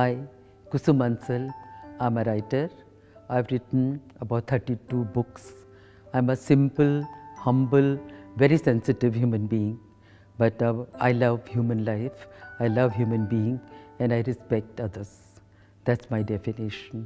I, Kusum Ansal, I'm a writer. I've written about 32 books. I'm a simple, humble, very sensitive human being. But I love human life, I love human being, and I respect others. That's my definition.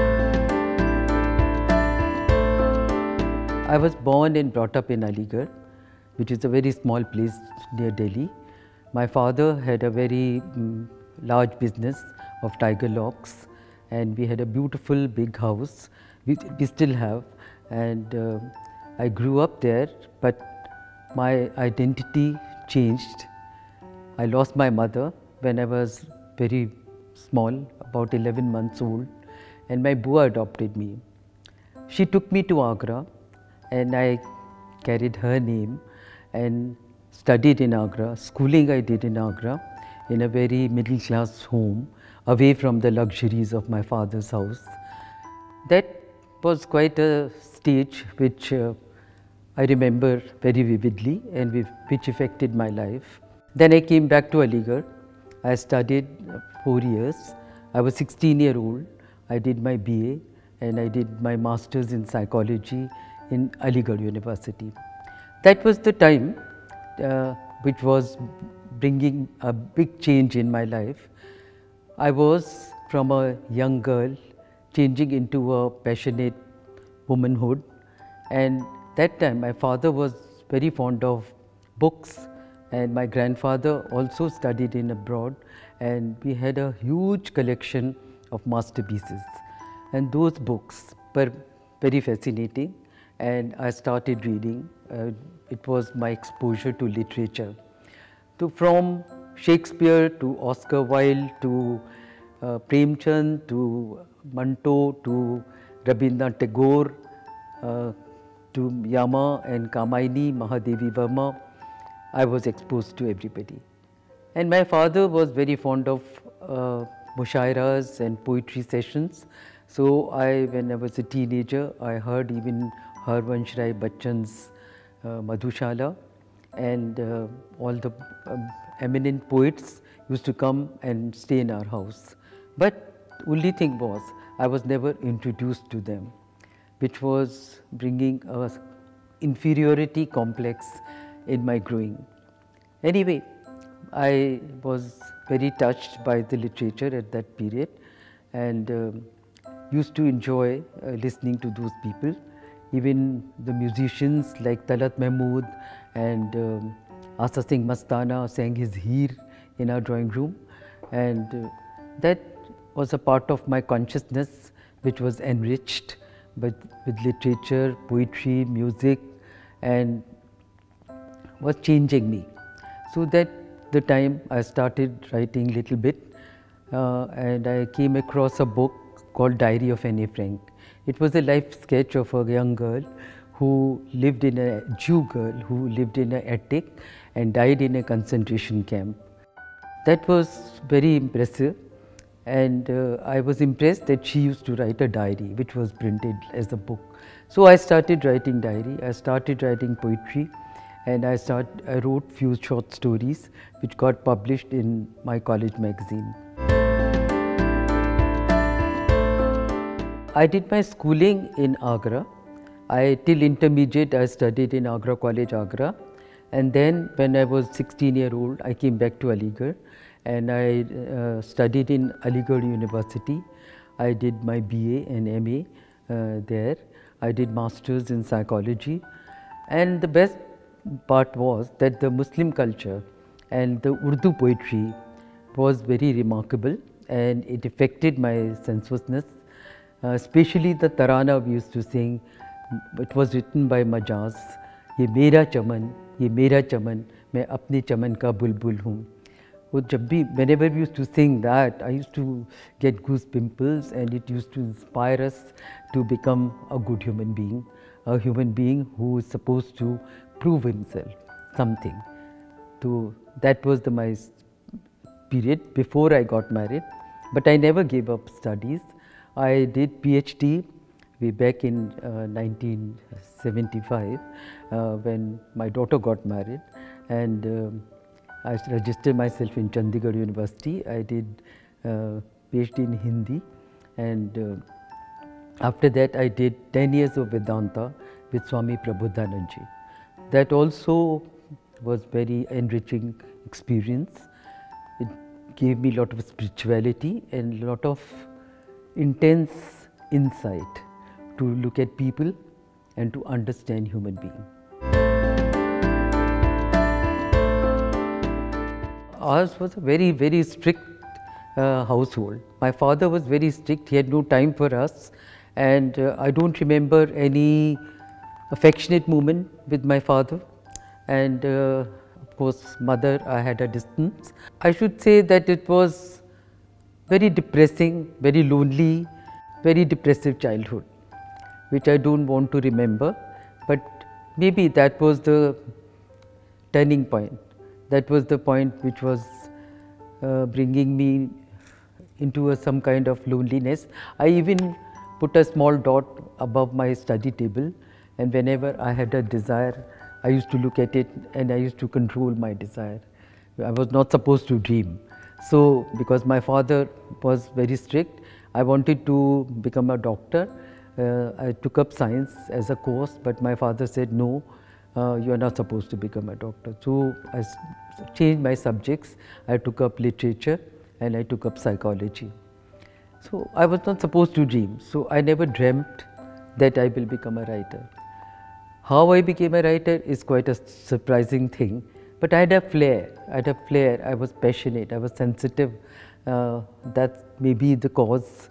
I was born and brought up in Aligarh, which is a very small place near Delhi. My father had a very large business of tiger locks, and we had a beautiful big house, we still have, and I grew up there, but my identity changed. I lost my mother when I was very small, about 11 months old, and my Bua adopted me. She took me to Agra, and I carried her name and studied in Agra. Schooling I did in Agra in a very middle class home, away from the luxuries of my father's house. That was quite a stage which I remember very vividly and which affected my life. Then I came back to Aligarh. I studied 4 years. I was 16-year-old. I did my BA and I did my master's in psychology in Aligarh University. That was the time which was bringing a big change in my life. I was from a young girl changing into a passionate womanhood, and that time my father was very fond of books, and my grandfather also studied in abroad, and we had a huge collection of masterpieces, and those books were very fascinating, and I started reading. It was my exposure to literature. So from Shakespeare to Oscar Wilde to Premchand to Manto to Rabindranath Tagore to Yama and Kamaini, Mahadevi Verma, I was exposed to everybody. And my father was very fond of mushairas and poetry sessions. So when I was a teenager, I heard even Harvansh Rai Bachchan's Madhushala, and all the eminent poets used to come and stay in our house. But only thing was, I was never introduced to them, which was bringing a inferiority complex in my growing. Anyway, I was very touched by the literature at that period, and used to enjoy listening to those people. Even the musicians like Talat Mahmood and Asa Singh Mastana sang his Heer in our drawing room, and that was a part of my consciousness which was enriched with literature, poetry, music, and was changing me. So that the time I started writing little bit, and I came across a book called Diary of Anne Frank. It was a life sketch of a young girl who lived in a Jew girl who lived in an attic and died in a concentration camp. That was very impressive, and I was impressed that she used to write a diary which was printed as a book. So I started writing diary, I started writing poetry, and I wrote few short stories which got published in my college magazine. I did my schooling in Agra. Till intermediate I studied in Agra College, Agra, and then when I was 16-year-old I came back to Aligarh and I studied in Aligarh University. I did my BA and MA there. I did masters in psychology, and the best part was that the Muslim culture and the Urdu poetry was very remarkable, and it affected my sensuousness. Especially the tarana we used to sing. It was written by Majaz. ये मेरा चमन, मैं अपने चमन का बुलबुल हूँ. Whenever we used to sing that, I used to get goose pimples, and it used to inspire us to become a good human being, a human being who is supposed to prove himself something. So that was my period before I got married, but I never gave up studies. I did PhD way back in 1975 when my daughter got married, and I registered myself in Chandigarh University. I did PhD in Hindi, and after that I did 10 years of Vedanta with Swami Prabodhananji. That also was very enriching experience. It gave me a lot of spirituality and a lot of intense insight to look at people and to understand human beings. Ours was a very strict household. My father was very strict, he had no time for us, and I don't remember any affectionate moment with my father, and of course mother, I had a distance. I should say that it was very depressing, very lonely, very depressive childhood, which I don't want to remember, but maybe that was the turning point. That was the point which was bringing me into some kind of loneliness. I even put a small dot above my study table, and whenever I had a desire, I used to look at it and I used to control my desire. I was not supposed to dream. So, because my father was very strict, I wanted to become a doctor. I took up science as a course, but my father said, no, you are not supposed to become a doctor. So, I changed my subjects. I took up literature and I took up psychology. So, I was not supposed to dream. So, I never dreamt that I will become a writer. How I became a writer is quite a surprising thing, but I had a flair. I was passionate, I was sensitive. That may be the cause.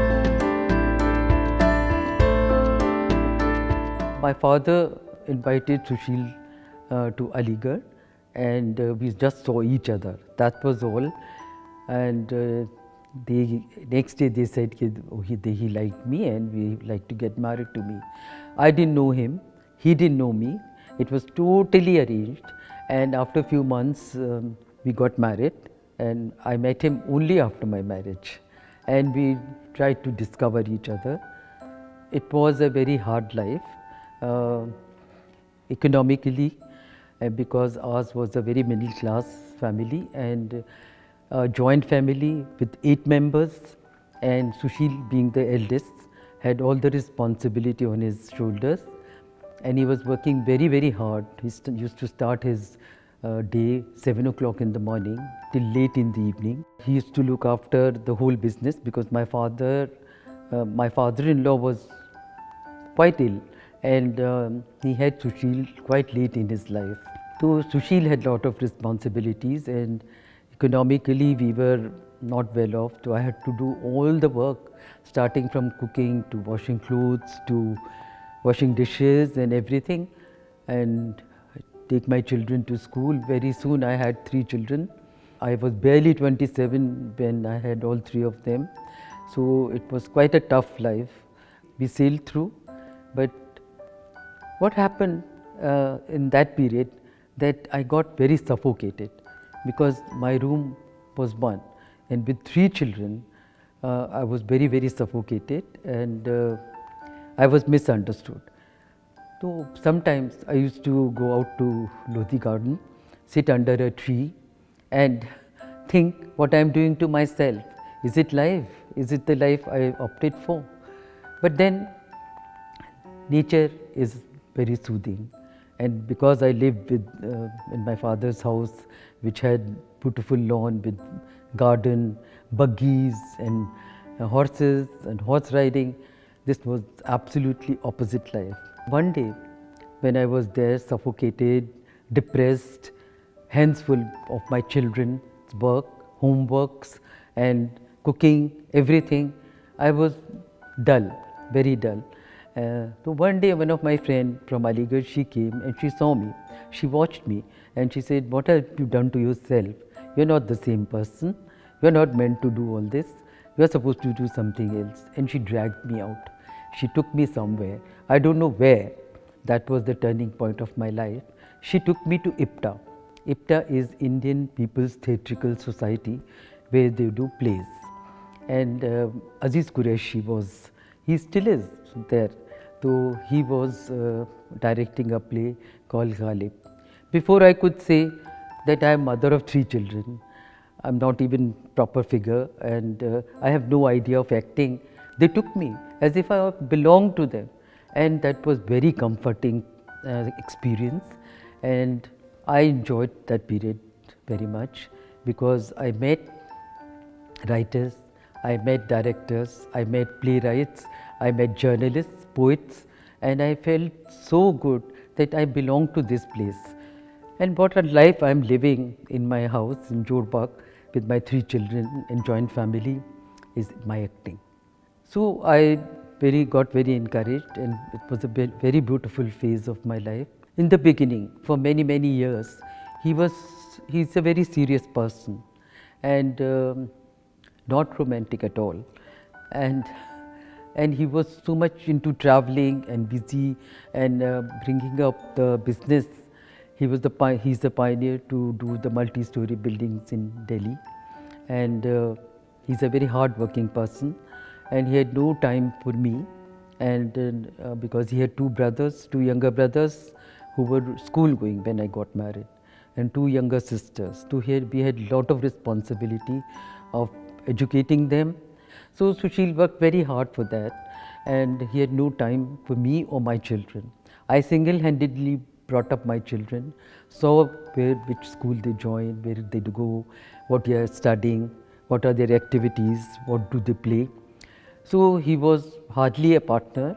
My father invited Sushil to Aligarh, and we just saw each other. That was all. And next day they said he liked me and we like to get married to me. I didn't know him, he didn't know me. It was totally arranged, and after a few months we got married, and I met him only after my marriage, and we tried to discover each other. It was a very hard life. Economically, because ours was a very middle class family and a joint family with 8 members, and Sushil, being the eldest, had all the responsibility on his shoulders, and he was working very hard. He used to start his day 7 o'clock in the morning till late in the evening. He used to look after the whole business because my father-in-law was quite ill, and he had Sushil quite late in his life. So Sushil had a lot of responsibilities, and economically we were not well off, so I had to do all the work, starting from cooking to washing clothes to washing dishes and everything, and take my children to school. Very soon I had 3 children. I was barely 27 when I had all 3 of them, so it was quite a tough life. We sailed through, but what happened in that period, that I got very suffocated because my room was one, and with 3 children I was very suffocated, and I was misunderstood. So sometimes I used to go out to Lodi Garden, sit under a tree and think what I am doing to myself. Is it life? Is it the life I opted for? But then nature is very soothing, and because I lived with in my father's house, which had beautiful lawn with garden, buggies and horses and horse riding, this was absolutely opposite life. One day when I was there, suffocated, depressed, hands full of my children's work, homeworks and cooking, everything, I was dull, very dull. So one day one of my friends from Aligarh, she came and she saw me, she watched me and she said, what have you done to yourself? You are not the same person, you are not meant to do all this, you are supposed to do something else. And she dragged me out, she took me somewhere, I don't know where. That was the turning point of my life. She took me to IPTA. IPTA is Indian People's Theatrical Society, where they do plays. And Aziz Qureshi was, he still is there, though he was directing a play called Ghalib. Before I could say that I am mother of 3 children, I'm not even proper figure, and I have no idea of acting. They took me as if I belonged to them, and that was very comforting experience, and I enjoyed that period very much because I met writers, I met directors, I met playwrights, I met journalists, poets, and I felt so good that I belong to this place. And what a life I am living in my house in Jorbagh with my 3 children and joint family is my acting. So I got very encouraged, and it was a very beautiful phase of my life. In the beginning, for many years, he's a very serious person, and not romantic at all, and he was so much into traveling and busy and bringing up the business. He's the pioneer to do the multi-story buildings in Delhi, and he's a very hard-working person, and he had no time for me, and because he had 2 younger brothers who were school going when I got married, and 2 younger sisters. So we had a lot of responsibility of educating them. So Sushil worked very hard for that, and he had no time for me or my children. I single-handedly brought up my children, saw which school they join, where they go, what they are studying, what are their activities, what do they play. So he was hardly a partner,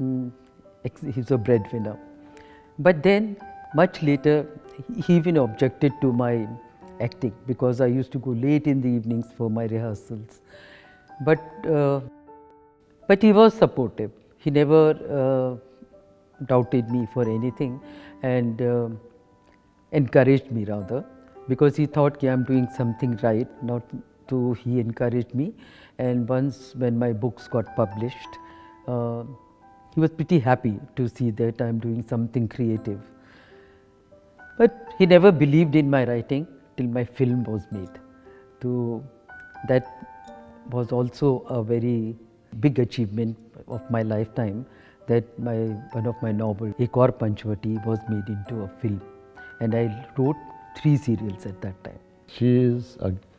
he was a breadwinner. But then much later he even objected to my acting because I used to go late in the evenings for my rehearsals. But he was supportive. He never doubted me for anything, and encouraged me rather, because he thought I am doing something right. So he encouraged me, and once when my books got published, he was pretty happy to see that I am doing something creative. But he never believed in my writing till my film was made. So that was also a very big achievement of my lifetime, that one of my novels, Ek Aur Panchvati, was made into a film, and I wrote 3 serials at that time. She is,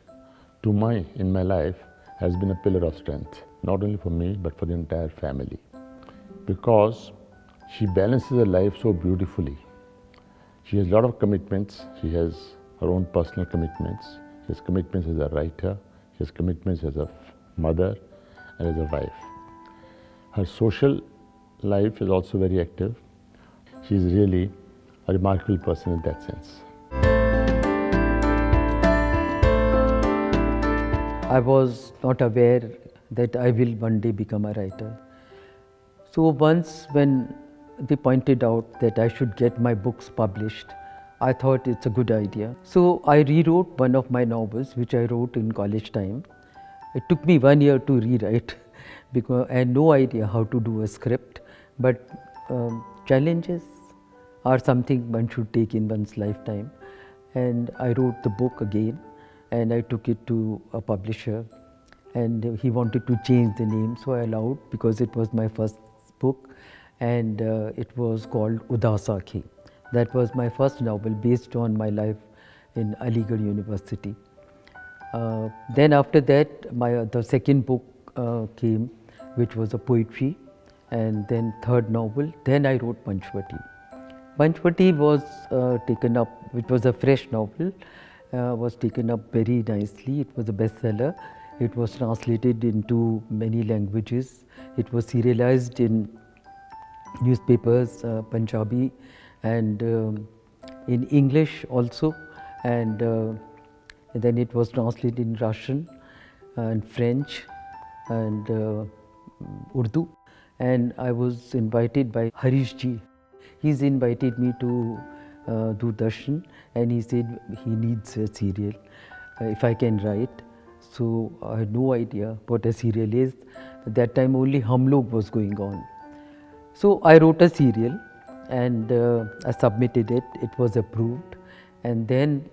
in my life, has been a pillar of strength, not only for me but for the entire family, because she balances her life so beautifully. She has a lot of commitments. She has her own personal commitments. She has commitments as a writer. She has commitments as a mother and as a wife. Her social life is also very active. She is really a remarkable person in that sense. I was not aware that I will one day become a writer. So once when they pointed out that I should get my books published, I thought it's a good idea. So I rewrote one of my novels which I wrote in college time. It took me 1 year to rewrite because I had no idea how to do a script, but challenges are something one should take in one's lifetime. And I wrote the book again, and I took it to a publisher, and he wanted to change the name, so I allowed, because it was my first book, and it was called Udaas Aankhein. That was my first novel based on my life in Aligarh University. Then after that, the second book came, which was a poetry, and then third novel. Then I wrote Panchvati. Panchvati was taken up, which was a fresh novel, was taken up very nicely. It was a bestseller. It was translated into many languages. It was serialized in newspapers, Punjabi, and in English also, and then it was translated in Russian and French and Urdu, and I was invited by Harish ji. He's invited me to Doordarshan, and he said he needs a serial if I can write. So I had no idea what a serial is. At that time only Hum Log was going on. So I wrote a serial, and I submitted it. It was approved, and then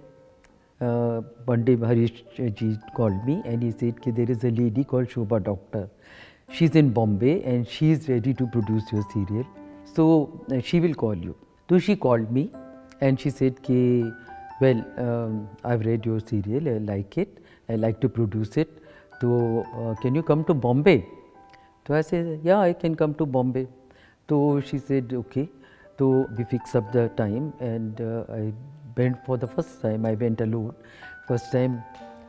one day Harish ji called me, and he said that there is a lady called Shobha Doctor. She's in Bombay and she's ready to produce your serial. So she will call you. So she called me, and she said that Well, I've read your serial, I like it, I like to produce it. So, can you come to Bombay? So I said, yeah, I can come to Bombay. So she said, okay. So we fixed up the time, and I went for the first time. I went alone. First time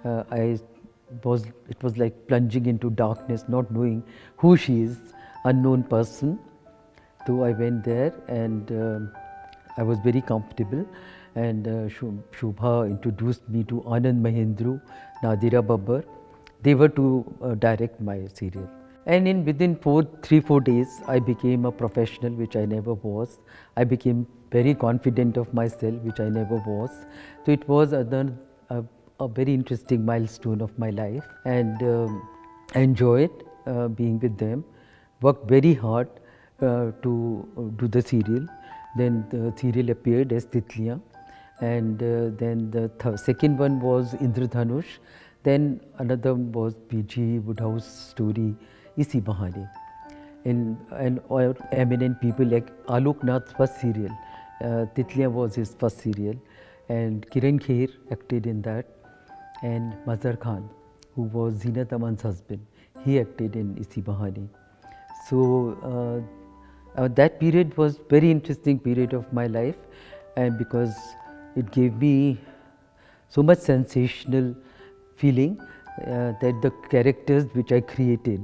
it was like plunging into darkness, not knowing who she is, unknown person. So I went there, and I was very comfortable, and Shubha introduced me to Anand Mahindru, Nadira Babbar. They were to direct my serial. And within 3-4 days, I became a professional, which I never was. I became very confident of myself, which I never was. So it was a very interesting milestone of my life, and I enjoyed being with them. Worked very hard to do the serial. Then the serial appeared as Titliyan, and then the second one was Indradhanush. Then another was P.G. Woodhouse story, Isi Bahane. And eminent people like Alok Nath's first serial, Titliyan was his first serial, and Kiran Kher acted in that, and Mazhar Khan, who was Zeenat Aman's husband, he acted in Isi Bahane. So that period was very interesting period of my life, and because it gave me so much sensational feeling that the characters which I created,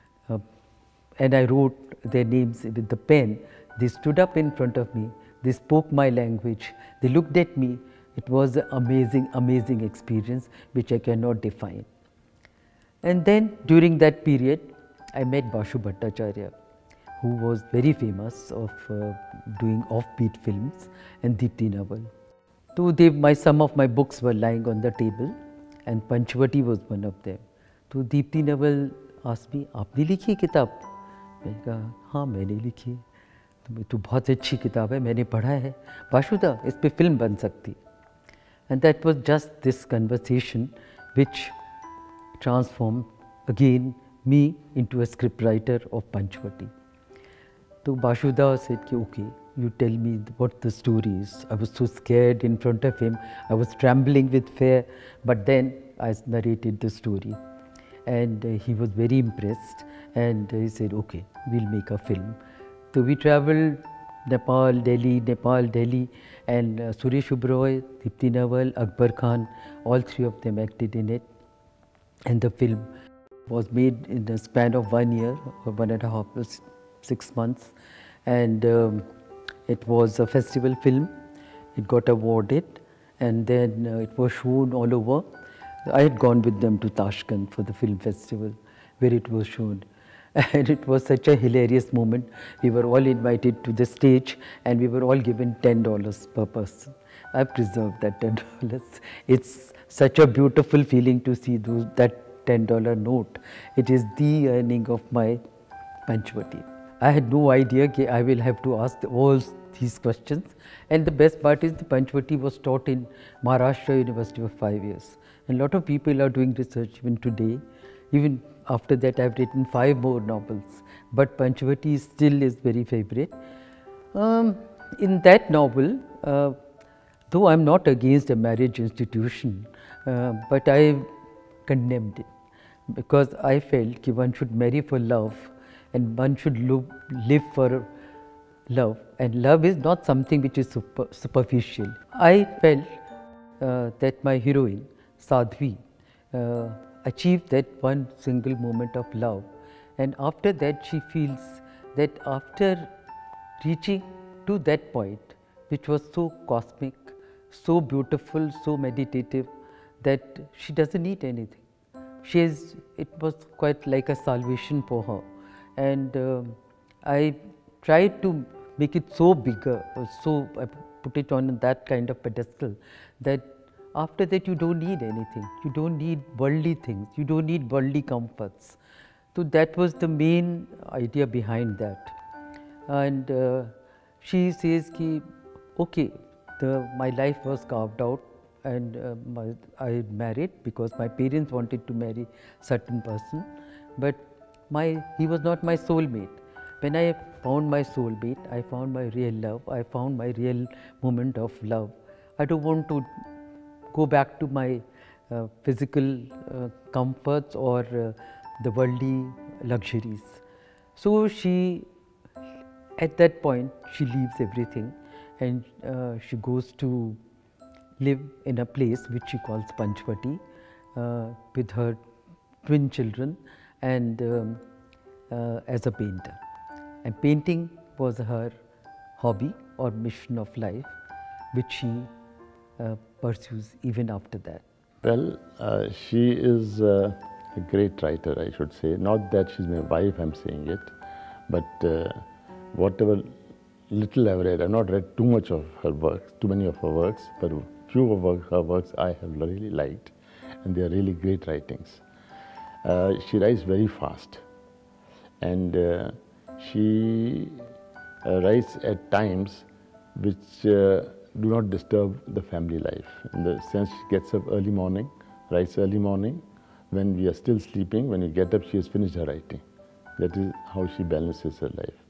and I wrote their names with the pen, they stood up in front of me, they spoke my language, they looked at me. It was an amazing, amazing experience which I cannot define. And then during that period, I met Bashu Bhattacharya, who was very famous of doing offbeat films, and Deepti Naval. So some of my books were lying on the table, and Panchvati was one of them. So Deepti Naval asked me, "आपने लिखी किताब?" मैंने कहा, "हाँ, मैंने लिखी है." तो बहुत अच्छी किताब है, मैंने पढ़ा है, वासुदा इस पे फिल्म बन सकती. And that was just this conversation which transformed again me into a scriptwriter of Panchvati. So Basudha said, okay, you tell me what the story is. I was so scared in front of him. I was trembling with fear, but then I narrated the story. And he was very impressed, and he said, okay, we'll make a film. So we traveled Nepal, Delhi, and Suresh Oberoi, Deepti Naval, Akbar Khan, all three of them acted in it. And the film was made in the span of 1 year, or 1.5, 6 months, and it was a festival film. It got awarded, and then it was shown all over. I had gone with them to Tashkent for the film festival, where it was shown. And it was such a hilarious moment. We were all invited to the stage, and we were all given $10 per person. I preserved that $10. It's such a beautiful feeling to see that $10 note. It is the earning of my Panchvati. I had no idea that I will have to ask all these questions. And the best part is the Panchvati was taught in Maharashtra University for 5 years. And a lot of people are doing research even today. Even after that, I have written 5 more novels. But Panchvati still is very favorite. In that novel, though I am not against a marriage institution, but I condemned it, because I felt that one should marry for love, and one should live for love, and love is not something which is superficial. I felt that my heroine, Sadhvi, achieved that one single moment of love, and after that she feels that after reaching to that point, which was so cosmic, so beautiful, so meditative, that she doesn't need anything. It was quite like a salvation for her. And I tried to make it so bigger, so I put it on that kind of pedestal, that after that you don't need anything, you don't need worldly things, you don't need worldly comforts. So that was the main idea behind that. And she says ki, okay, my life was carved out, and I married because my parents wanted to marry certain person, but he was not my soulmate. When I found my soulmate, I found my real love, I found my real moment of love. I don't want to go back to my physical comforts or the worldly luxuries. So she, at that point, she leaves everything and she goes to live in a place which she calls Panchvati with her twin children and as a painter. And painting was her hobby or mission of life, which she pursues even after that. Well, she is a great writer, I should say. Not that she's my wife, I'm saying it, but whatever little I've read, I've not read too much of her works, too many of her works, but few of her works I have really liked, and they are really great writings. She writes very fast, and she writes at times which do not disturb the family life. In the sense, she gets up early morning, writes early morning. When we are still sleeping, when you get up, she has finished her writing. That is how she balances her life.